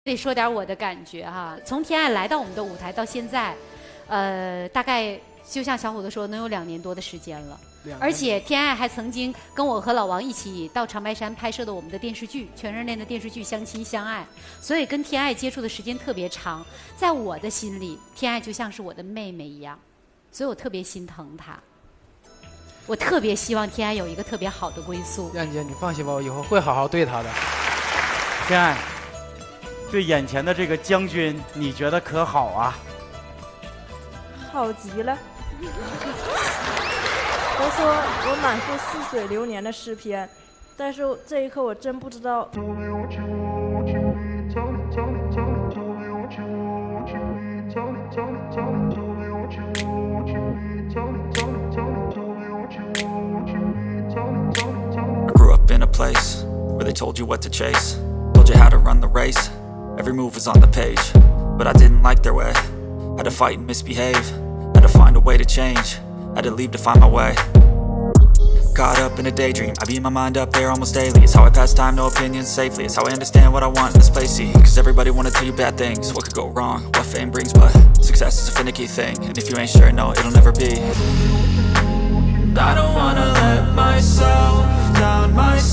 得说点我的感觉哈，从天爱来到我们的舞台到现在，大概就像小伙子说，能有2年多的时间了。而且天爱还曾经跟我和老王一起到长白山拍摄的我们的电视剧，全是恋的电视剧《相亲相爱》，所以跟天爱接触的时间特别长。在我的心里，天爱就像是我的妹妹一样，所以我特别心疼她。我特别希望天爱有一个特别好的归宿。 亮姐，你放心吧，我以后会好好对她的。 天爱，对眼前的这个将军，你觉得可好啊？ 好极了。都说我满腹似水流年的诗篇，但是这一刻我真不知道。 I grew up in a place where they told you what to chase, told you how to run the race. Every move was on the page, but I didn't like their way. Had to fight and misbehave, had to find a way to change, had to leave to find my way. Caught up in a daydream, I beat my mind up there almost daily. It's how I pass time, no opinions safely. It's how I understand what I want in this place, see. Cause everybody wanna tell you bad things, what could go wrong, what fame brings. But success is a finicky thing, and if you ain't sure, no, it'll never be. I don't wanna let myself down,